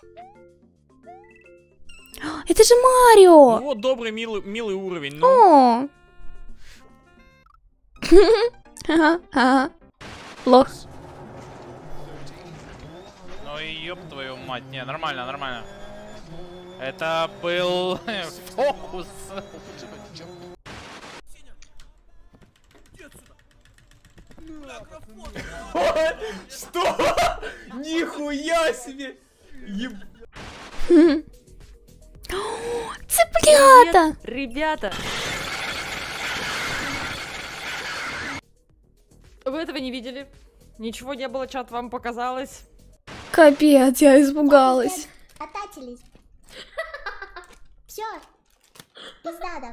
Это же Марио! Ну вот добрый, милый уровень. Ну. Ага. Лох. Ну и ёб твою мать. Не, нормально. Это был фокус. Что? Нихуя себе! Цыплята! Ребята! Вы этого не видели? Ничего не было, чат вам показалось. Капец, я испугалась. Отатились. Все. Пиздата.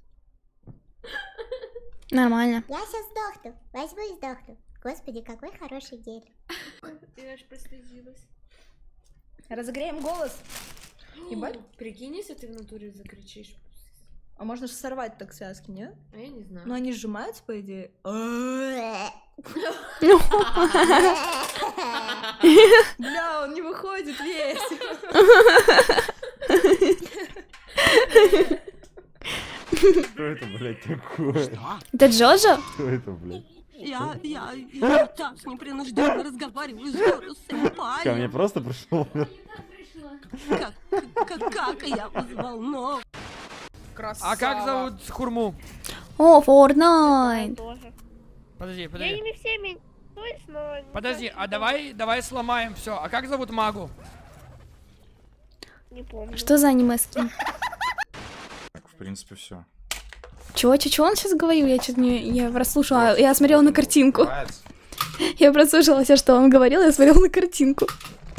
Нормально. Я сейчас сдохну. Возьму и сдохну. Господи, какой хороший гель. Я аж прослезилась. Разогреем голос. Ебать. Прикинь, если ты в натуре закричишь. А можно же сорвать так связки, нет? А я не знаю. Но они сжимаются, по идее. Бля, он не выходит весь. Что это, блядь, такое? Это Джоджо? Что это, блядь? Я так непринужденно разговариваю с Жору-сэмпай. Ко мне просто пришел. Как я взволнован. А как зовут Хурму? О, Fortnite. Подожди. Я ими всеми но... Подожди, а давай сломаем все. А как зовут магу? Не помню. Что за аниме-скин? Так, в принципе, все. Чего он сейчас говорил? Я что-то не... Я прослушала. Я смотрела на картинку. Я прослушала все, что он говорил, я смотрела на картинку.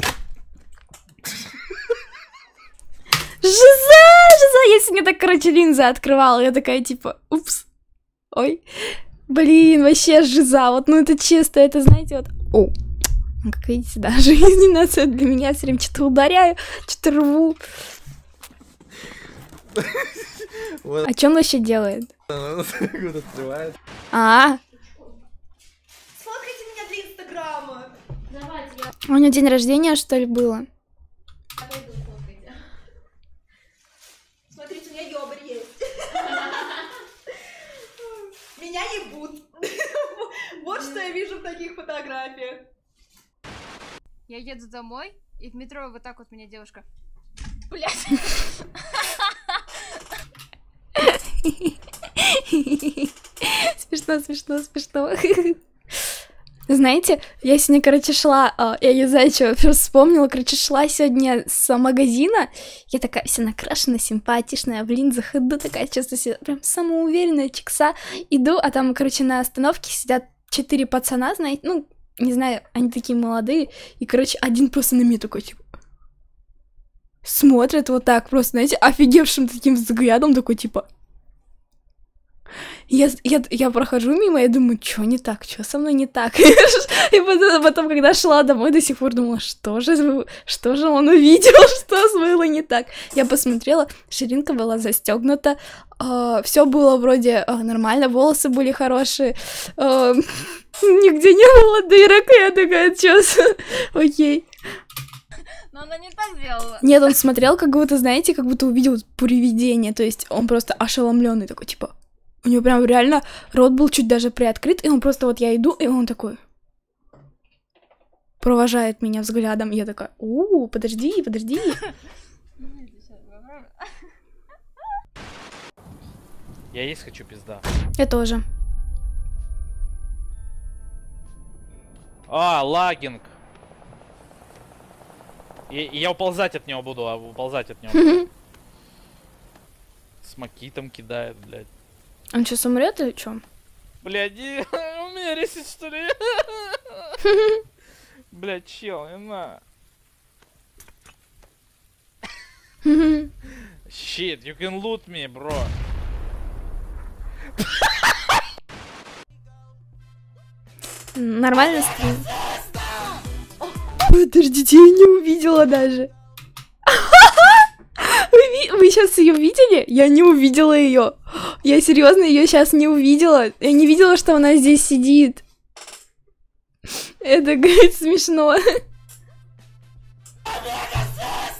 Жиза! Я сегодня так, короче, линзы открывала. Я такая, типа, упс. Ой. Блин, вообще жиза. Вот, ну это чисто, это, знаете, вот... О, как видите, да, жизненно для меня. Все время что-то ударяю, что-то рву. А что он вообще делает? А, Сфоткайте меня для Инстаграма. у него день рождения, что ли, было? Смотрите, у меня ёбарь есть. Меня ебут. Вот что я вижу в таких фотографиях. Я еду домой, и в метро вот так вот меня девушка. Блять. Смешно. Знаете, я сегодня, короче, шла, я не знаю, что, просто вспомнила, короче, шла сегодня с магазина, я такая вся накрашенная, симпатичная, в линзах иду, такая, чувствую себя прям самоуверенная, чикса, иду, а там, короче, на остановке сидят 4 пацана, знаете, ну, не знаю, они такие молодые, и, короче, один просто на меня такой, типа, смотрит вот так, просто, знаете, офигевшим таким взглядом, такой, типа... Я прохожу мимо, я думаю, что не так, что со мной не так. И потом, когда шла домой, до сих пор думала, что же он увидел, что было не так. Я посмотрела, ширинка была застегнута, все было вроде нормально, волосы были хорошие, нигде не было дырок, и я такая, что, окей. Но она не так сделала. Нет, он смотрел, как будто, знаете, как будто увидел привидение, то есть он просто ошеломленный такой, типа... У него прям реально рот был чуть даже приоткрыт, и он просто вот я иду, и он такой провожает меня взглядом. Я такая, подожди. Я есть хочу, пизда. Я тоже. А, лагинг. Я уползать от него буду, С макитом кидает, блядь. Он сейчас умрет или что? Блядь, у меня ресит, что ли? Блядь, чел, не знаю. Shit, you can loot me, bro. Нормально стрим? Подождите, я не увидела даже. Вы сейчас ее видели? Я не увидела ее. Я серьезно ее сейчас не увидела. Я не видела, что она здесь сидит. Это, говорит, смешно.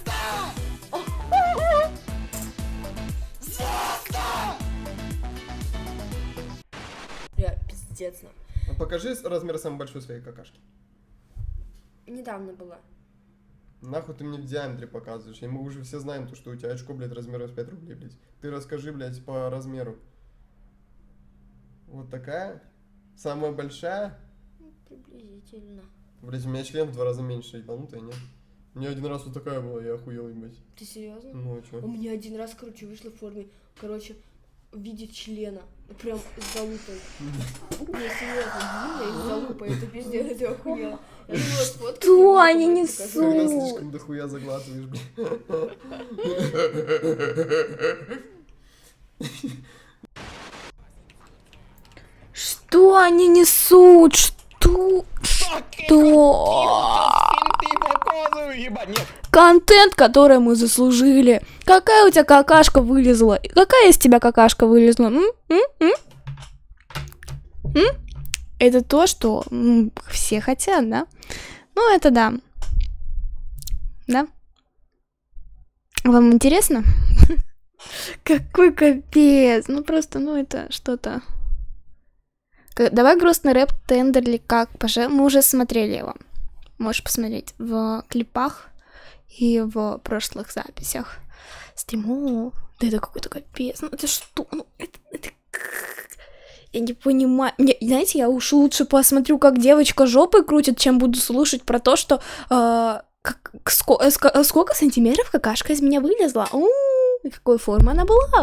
пиздец. Покажи размер самой большой своей какашки. Недавно была. Нахуй ты мне в диаметре показываешь? Мы уже все знаем, то, что у тебя очко, блядь, размером с 5 рублей, блядь. Ты расскажи, блядь, по размеру. Вот такая? Самая большая? Приблизительно. Блядь, у меня член в 2 раза меньше, ебанутая, нет? У меня один раз вот такая была, я охуел, ебать. Ты серьезно? Ну, а чё? У меня один раз, короче, вышла в форме, короче, в виде члена. Прям с залупой. Не, серьезно, длинная и с залупой. Это пиздец, я охуела. Я думала, сфоткать, Что они Когда несут? слишком дохуя заглатываешь, блядь. Что они несут? Что? Что? Контент, который мы заслужили. Какая у тебя какашка вылезла? Какая из тебя какашка вылезла? Это то, что все хотят, да? Ну, это да. Да? Вам интересно? Какой капец. Ну, просто, ну, это что-то... Давай грустный рэп Тендерли как мы уже смотрели его. Можешь посмотреть в клипах и в прошлых записях стримов. Да это какой-то капец. Ну это что? Ну это... Я не понимаю. Знаете, я уж лучше посмотрю, как девочка жопой крутит, чем буду слушать про то, что сколько сантиметров какашка из меня вылезла. И какой формы она была.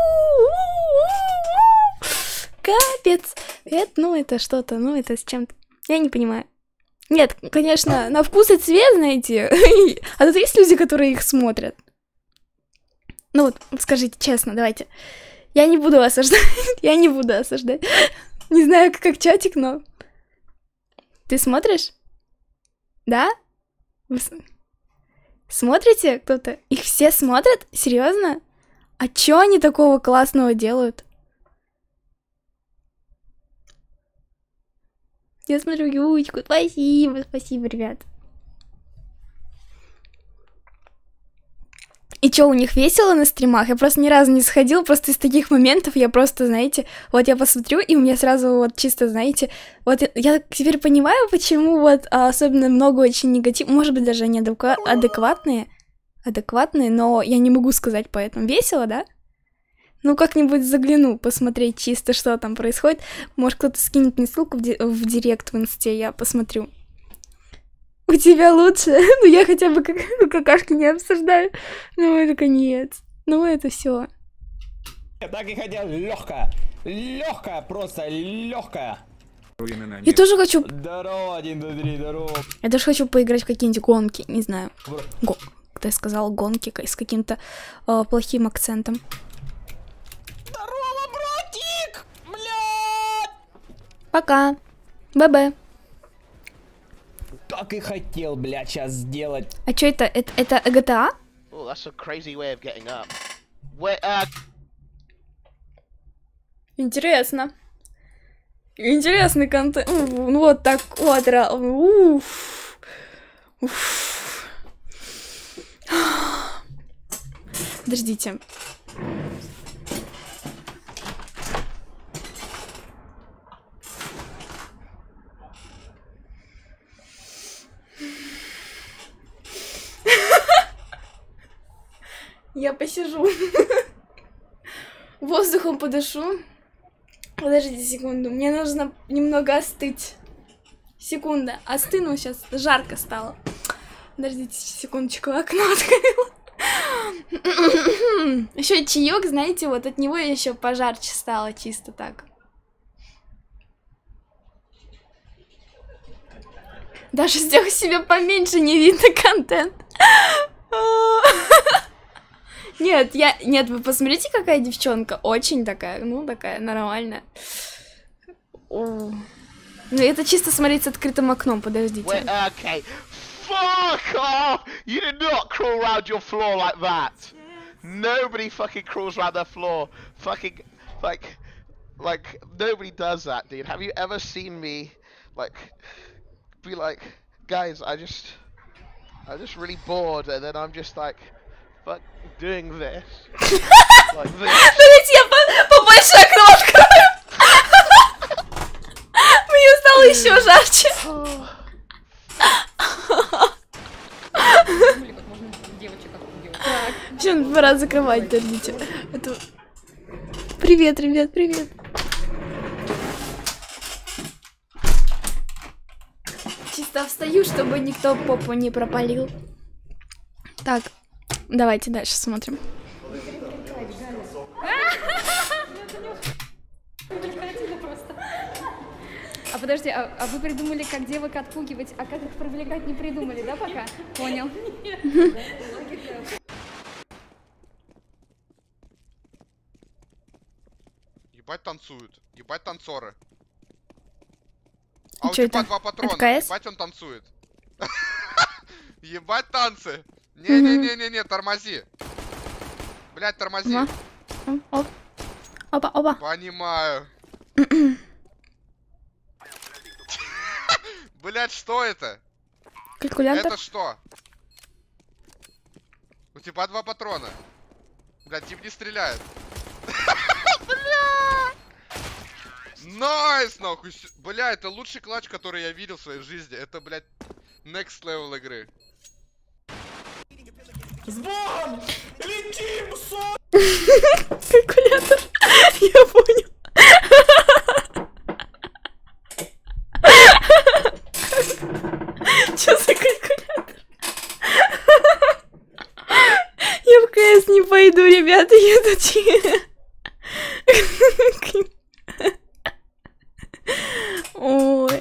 Капец. Это что-то, это с чем-то. Я не понимаю. Нет, конечно, на вкус и цвет, знаете. А тут есть люди, которые их смотрят. Ну вот, скажите честно, давайте. Я не буду осуждать. Я не буду осуждать. Не знаю, как чатик, но... Ты смотришь? Да? Вы смотрите кто-то? Их все смотрят? Серьезно? А чё они такого классного делают? Я смотрю Ючку. Спасибо, ребят. И чё, у них весело на стримах? Я просто ни разу не сходила, просто из таких моментов я просто, знаете, вот я посмотрю, и у меня сразу вот чисто, знаете, вот я теперь понимаю, почему вот особенно много очень негатива, может быть, даже они адекватные, но я не могу сказать поэтому. Весело, да? Ну, как-нибудь загляну, посмотреть чисто, что там происходит. Может, кто-то скинет мне ссылку в директ в инсте, я посмотрю. У тебя лучше? Ну, я хотя бы какашки не обсуждаю. Ну, это конец. Ну, это все. Я так и хотел. Легкая, просто легкая. Я тоже хочу... Здорово, 1, 2, 3, здорово. Я тоже хочу поиграть в какие-нибудь гонки, не знаю. Кто я сказала, гонки с каким-то плохим акцентом. Здорово, братик! Блядь! Пока. ББ. Так и хотел, блядь, сейчас сделать. А чё это? Это GTA? Oh, that's a crazy way of getting up. Интересно. Интересный контент. Ну вот так вот. Уф. Подождите. Я посижу. Воздухом подышу. Подождите секунду. Мне нужно немного остыть. Секунда. Остыну сейчас. Жарко стало. Подождите секундочку. Окно открыла. Еще чаек, знаете, вот от него еще пожарче стало. Чисто так. Даже сделай себе поменьше, не видно контент. Нет, нет, вы посмотрите, какая девчонка. Очень такая, ну, такая нормальная. Ну, это чисто смотреть с открытым окном, подождите. Okay. Fuck off! You did not crawl around your floor like that. Nobody fucking crawls around their floor. Fucking, like, nobody does that, dude. Have you ever seen me, like, be like, guys, I'm just really bored, and then I'm just like, fuck, doing this. Like this. Давайте я побольше окно открою. Стало еще жарче. Все, пора закрывать, подождите. Привет, ребят, привет. Чисто встаю, чтобы никто попу не пропалил. Так, давайте дальше смотрим. А подожди, а вы придумали, как девок отпугивать, а как их привлекать не придумали, да, пока? Понял. Ебать танцуют. Ебать танцоры. А у Чё тебя это? 2 патрона. Это КС? Ебать он танцует. Ебать танцы. Не-не-не-не-не, тормози. Блять, тормози. Оп. Опа. Понимаю. Блять, что это? Калькулятор. Это что? У тебя 2 патрона. Блять, тип не стреляет. Бля! Найс, нахуй. Бля, это лучший клатч, который я видел в своей жизни. Это, блядь, next level игры. С Богом! Летим, Калькулятор. Я понял. Что за калькулятор? Я в КС не пойду, ребята, я тут... Ой.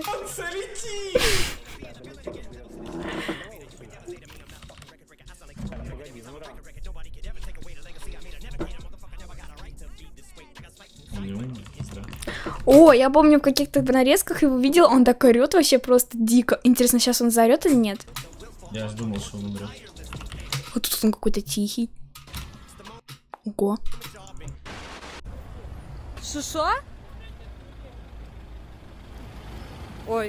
О, я помню в каких-то нарезках его видел, он так орёт вообще просто дико. Интересно, сейчас он заорёт или нет? Я аж думал, что он умрет. Вот тут он какой-то тихий. Ого. Шишо? Ой.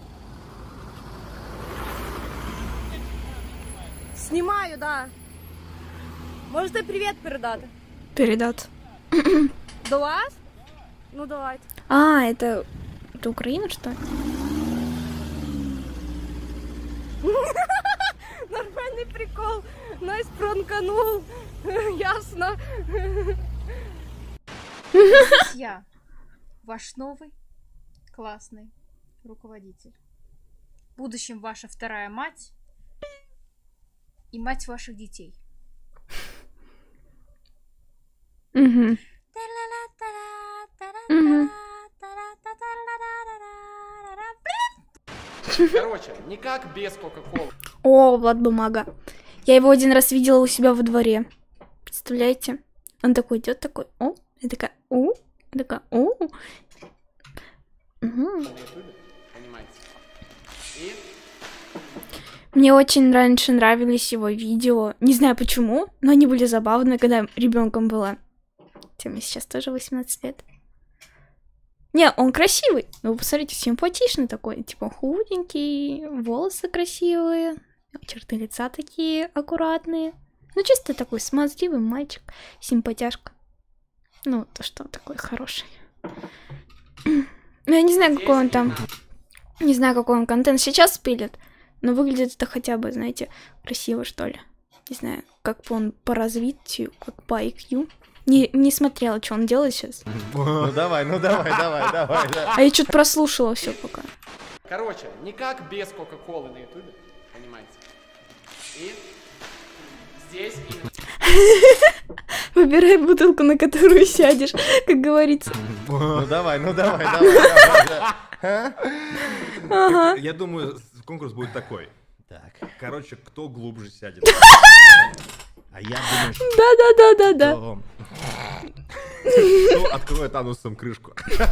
Знімаю, да. Можете привіт передати? Передат. До вас? Ну давайте. А, это Украина, что ли? Нормальный прикол. Найс пронканул. Ясно. Я, ваш новый классный руководитель. В будущем ваша вторая мать и мать ваших детей. Угу. Угу. Короче, никак без Кока-Колы. О, Влад Бумага. Я его один раз видела у себя во дворе. Представляете? Он такой идет, такой, о, я такая, о, я такая, о. Угу. Мне очень раньше нравились его видео. Не знаю почему, но они были забавные, когда ребенком была. Хотя мне сейчас тоже 18 лет. Не, он красивый. Ну, вы посмотрите, симпатичный такой. Типа худенький, волосы красивые, черты лица такие аккуратные. Ну, чисто такой смазливый мальчик, симпатяшка. Ну, то что такой хороший. Ну, я не знаю, какой он там... Не знаю, какой он контент сейчас пилит. Но выглядит это хотя бы, знаете, красиво, что ли. Не знаю, как он по развитию, как по IQ. Не смотрела, что он делает сейчас. Ну давай. А я что-то прослушала все пока. Короче, никак без Кока-Колы на ютубе, понимаете? И здесь... Выбирай бутылку, на которую сядешь, как говорится. Ну давай. Ага. Я думаю, конкурс будет такой. Так, короче, кто глубже сядет. А я думаю, Да. кто откроет анусом крышку.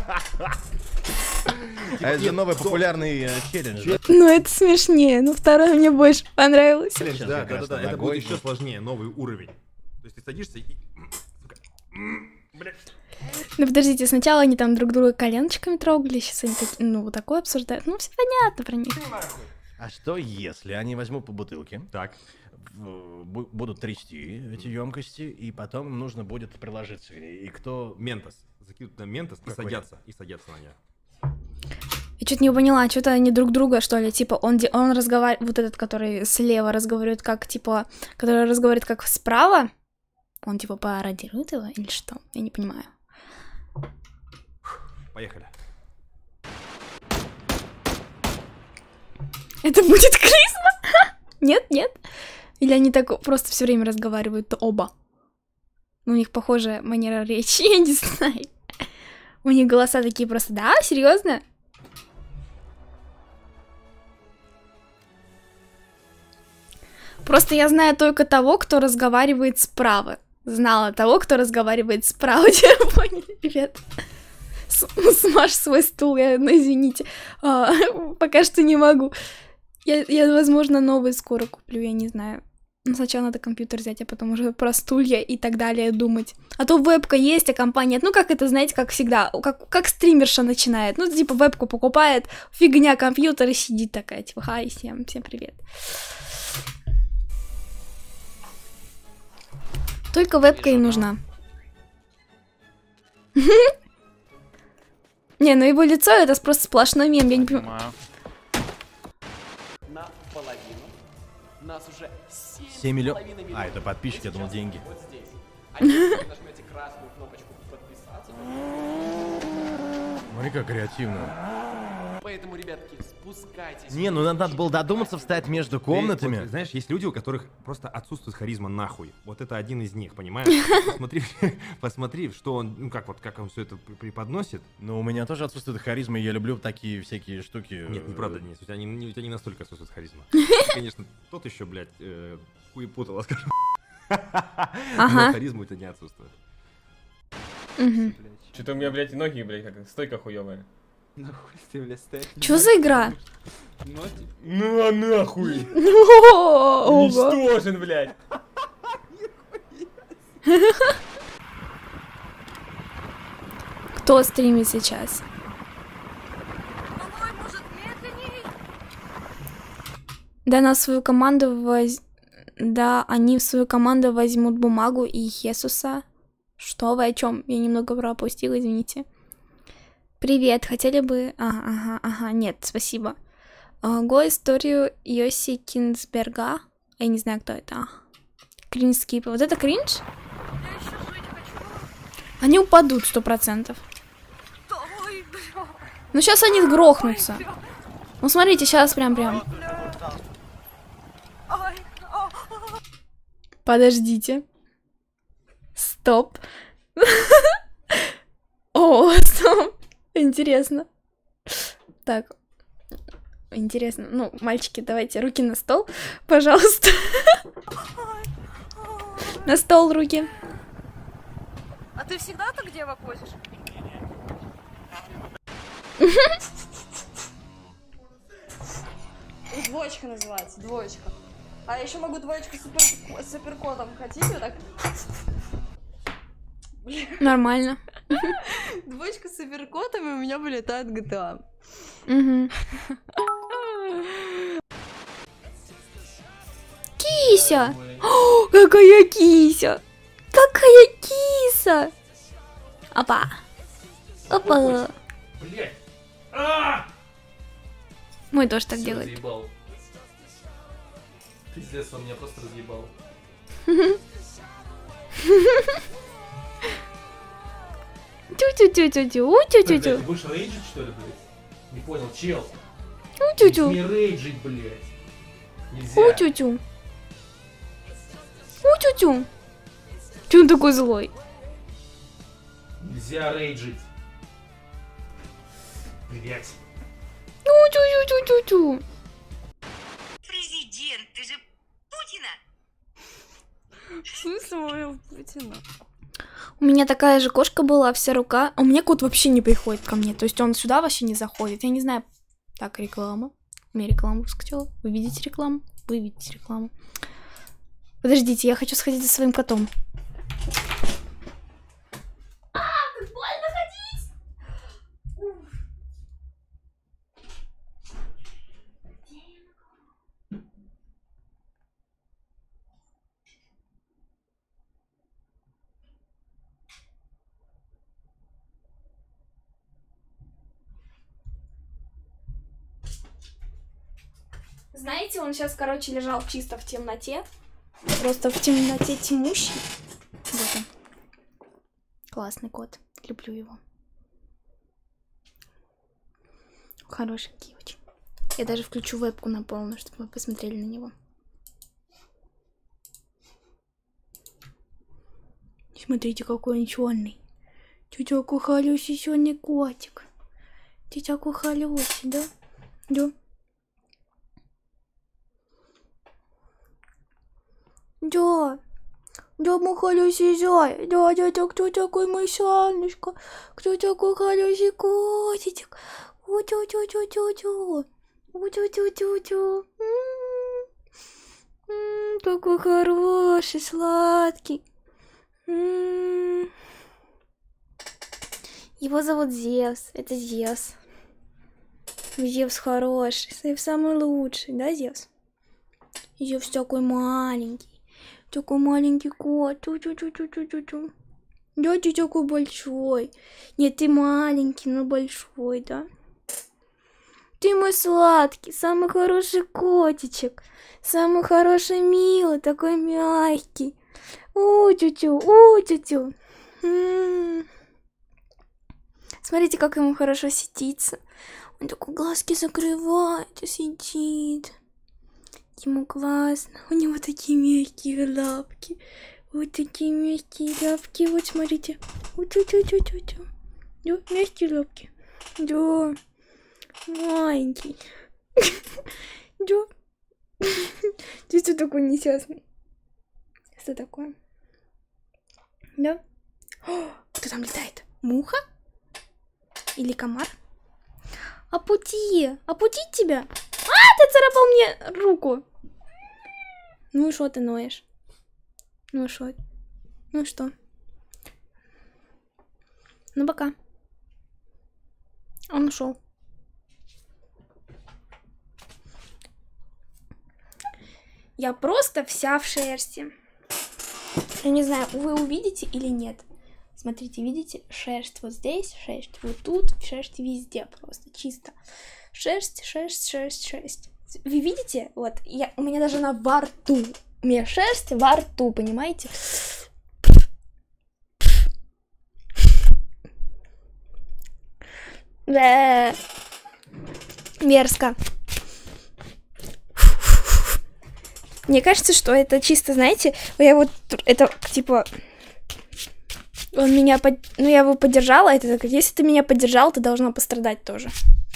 А это же новый популярный челлендж. Ну, это смешнее, но второе мне больше понравилось. Да, это будет еще сложнее, новый уровень. То есть ты садишься и... Ну, подождите, сначала они там друг друга коленочками трогали, сейчас они такие, ну, вот такое обсуждают. Ну, все понятно про них. А что если они возьмут по бутылке? Так. Будут трясти эти емкости, и потом им нужно будет приложиться. И кто... Ментос. Закидывают на ментос и садятся на нее. Я что-то не поняла, что-то они друг друга, что ли, типа, он разговаривает, вот этот, который слева разговаривает как, типа, который разговаривает как справа, он, типа, пародирует его или что? Я не понимаю. Поехали. Это будет Крисма? Нет, нет? Или они так просто все время разговаривают оба? У них похожая манера речи, я не знаю. У них голоса такие просто, да, серьезно? Просто я знаю только того, кто разговаривает справа. Знала того, кто разговаривает справа. Поняли, ребят? Смажь свой стул, извините. Пока что не могу. Я, возможно, новый скоро куплю, я не знаю. Но сначала надо компьютер взять, а потом уже про стулья и так далее думать. А то вебка есть, а компания... Ну, как это, знаете, как всегда, как стримерша начинает. Ну, типа, вебку покупает, фигня, компьютер, и сидит такая, типа, хай, всем привет. Только вебка и нужна. Не, ну его лицо это просто сплошной мем, я не понимаю. Наполовину. Нас уже 7 миллионов. А, это подписчики, я думал, деньги. Вот здесь. А если вы нажмете красную кнопочку подписаться... Смотри, как креативно. Поэтому, ребятки, спускайтесь. Не, ну надо было додуматься встать между комнатами. Вот, знаешь, есть люди, у которых просто отсутствует харизма нахуй. Вот это один из них, понимаешь? Посмотри, что он, ну как он все это преподносит. Ну, у меня тоже отсутствует харизма, и я люблю такие всякие штуки. Нет, неправда, Денис, у тебя не настолько отсутствует харизма. Конечно, тот еще, блядь, хуепутало, скажем. Но харизма у тебя не отсутствует. Что-то у меня, блядь, ноги, блядь, как стойка хуёвая. Нахуй ты, блядь, стоять. Чё за игра? Ну а нахуй! Ого! Уничтожен, блядь! Кто стримит сейчас? Да, на свою команду Да, они в свою команду возьмут Бумагу и Хесуса. Что вы, о чем? Я немного пропустила, извините. Привет, хотели бы... Ага, нет, спасибо. Го историю Йоси Кинсберга. Я не знаю, кто это. Кринж скип. Вот это кринж? Они упадут 100%. Ну сейчас они грохнутся. Ну смотрите, сейчас прям. Подождите. Стоп. О, стоп. Интересно. Так. Интересно. Ну, мальчики, давайте руки на стол, пожалуйста. На стол руки. А ты всегда так девок возишь? Двоечка называется, двоечка. А я еще могу двоечку с суперкодом. Хотите вот так? Нормально. Двоечка с суперкодом, и у меня вылетает GTA. Угу. Кися! О, какая кися! Какая киса! Опа! Опа! Блять! Мой тоже так делает. Разъебал. Пиздец, он меня просто разъебал. Тю-тю-тю-тю-тю, тю-тю-тю. Ты будешь рейджить, что ли, блядь? Не понял, чел. Тю-тю-тю. Не рейджить, блядь. Нельзя. У-тю-тю. У-тю-тю. Чё он такой злой? Нельзя рейджить. Блять. У-тю-тю-тю-тю-тю. Президент, ты же Путина. В смысле, Путина? У меня такая же кошка была, вся рука. У меня кот вообще не приходит ко мне. То есть он сюда вообще не заходит. Я не знаю. Так, реклама. У меня рекламу выскочила. Вы видите рекламу? Вы видите рекламу. Подождите, я хочу сходить за своим котом. Как больно ходить! Знаете, он сейчас, короче, лежал чисто в темноте. Просто в темноте тьмущий. Вот он. Классный кот. Люблю его. Хорошенький очень. Я даже включу вебку на полную, чтобы вы посмотрели на него. Смотрите, какой он черный. Ты такой хороший черный котик. Ты такой хороший, да? Да. Да. Да, мой хороший зай. Да, кто такой мой солнышко? Кто такой хороший котичек? У-тю-тю-тю-тю-тю. У-тю-тю-тю-тю. Такой хороший, сладкий. Его зовут Зевс. Это Зевс. Зевс хороший. Зевс самый лучший, да, Зевс? Зевс такой маленький. Такой маленький кот. Тю-тю-тю-тю-тю-тю. Да, ты такой большой. Нет, ты маленький, но большой, да? Ты мой сладкий, самый хороший котичек. Самый хороший, милый, такой мягкий. У-тю-тю, у-тю-тю. Смотрите, как ему хорошо сидится. Он такой глазки закрывает и сидит. Ему классно. У него такие мягкие лапки. Вот такие мягкие лапки. Вот смотрите. У-тю-тю-тю-тю-тю. Да, мягкие лапки. Да. Маленький. Да. Ты что такой несчастный? Что такое? Да? О, кто там летает? Муха? Или комар? Опути! Опутить тебя? А, ты царапал мне руку! Ну и что ты ноешь? Ну и что? Ну и что? Ну пока. Он ушел. Я просто вся в шерсти. Я не знаю, вы увидите или нет. Смотрите, видите? Шерсть вот здесь, шерсть вот тут, шерсть везде просто, чисто. Шерсть, шерсть, шерсть, шерсть. Вы видите? Вот, у меня даже она во рту. У меня шерсть во рту, понимаете? Да. Мерзко. Мне кажется, что это чисто, знаете, я вот, это, типа, он меня, ну, я его поддержала, это так, если ты меня поддержал, ты должна пострадать тоже.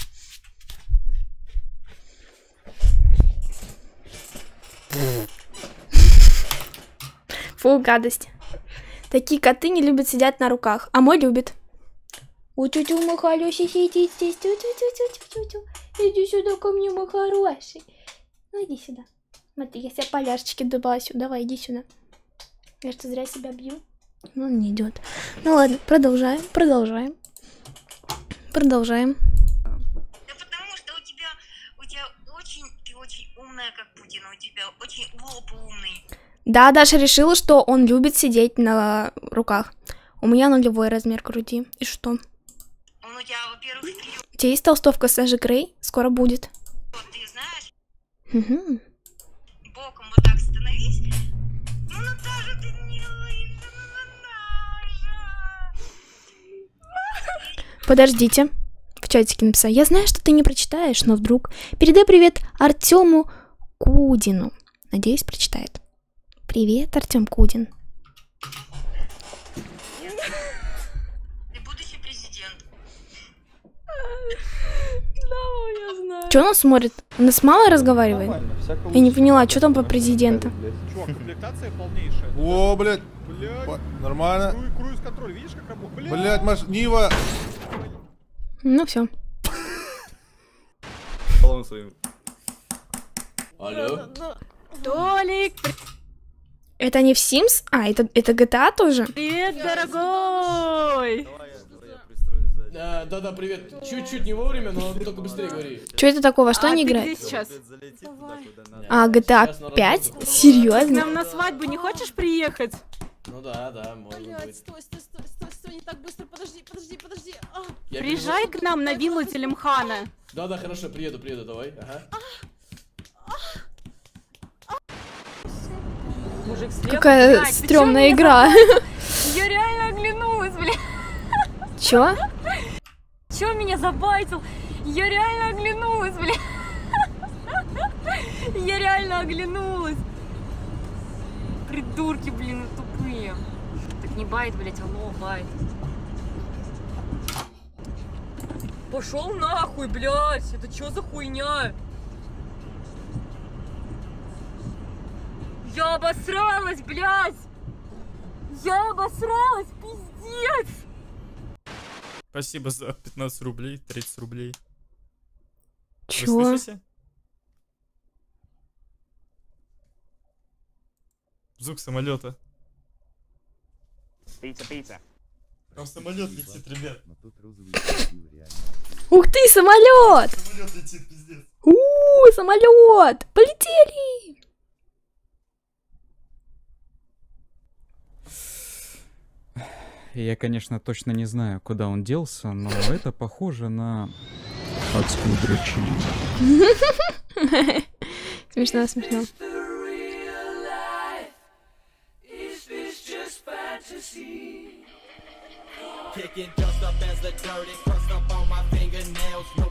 Фу, гадость. Такие коты не любят сидеть на руках, а мой любит. У-тю-тю, мой хороший, сидит здесь, тю-тю-тю-тю-тю-тю. Иди сюда ко мне, мой хороший. Ну, иди сюда. Смотри, я себе поляшечки добавлю. Давай, иди сюда. Я что, зря себя бью? Ну, он не идет. Ну ладно, продолжаем, продолжаем. Продолжаем. Да потому что у тебя очень, ты очень умная, как Путин, у тебя очень лоб умный. Да, Даша решила, что он любит сидеть на руках. У меня нулевой размер груди. И что? Он у тебя, во-первых, У тебя есть толстовка Саши Грей? Скоро будет. Ты знаешь? Угу. Боком вот так становись. Ну, Наташа, ты не... Подождите. В чатике написала. Я знаю, что ты не прочитаешь, но вдруг. Передай привет Артему Кудину. Надеюсь, прочитает. Привет, Артем Кудин. Ты будущий президент. Да, я знаю. Че он смотрит? Он нас мало разговаривает? Я не поняла, что там по президенту? Чувак, комплектация полнейшая. О, блядь. Нормально. Круиз-контроль, видишь, как работает? Блядь, Нива. Ну все. Алло. Толик! Это не в Sims? А, это GTA тоже? Привет, дорогой! Да-да, привет. Чуть-чуть не вовремя, но только быстрее говори. Что это такого? Что они играют? Где сейчас? А, GTA 5? Серьезно? К нам на свадьбу не хочешь приехать? Ну да, может быть. Стой, не так быстро, подожди. Приезжай к нам на виллу Телемхана. Да, хорошо, приеду, давай. Ага. Мужик слева, Какая блядь, ты чё стрёмная меня игра. забайтил? Я реально оглянулась, блядь. Чё? Чё меня забайтил? Я реально оглянулась, блядь. Я реально оглянулась. Придурки, блин, тупые. Так не байт, блядь, алло, байт. Пошел нахуй, блядь, это чё за хуйня? Я обосралась, блядь! Я обосралась, пиздец! Спасибо за 15 рублей, 30 рублей. Чё? Вы слышите? Звук самолета. Пицца. Там самолет летит, ребят. Ух ты, самолет! Самолет летит, пиздец. Самолет! Полетели! Я, конечно, точно не знаю, куда он делся, но это похоже на адскую дрочильню. Смешно, смешно. Kicking dust up as the dirt, it crust up on my fingernails. No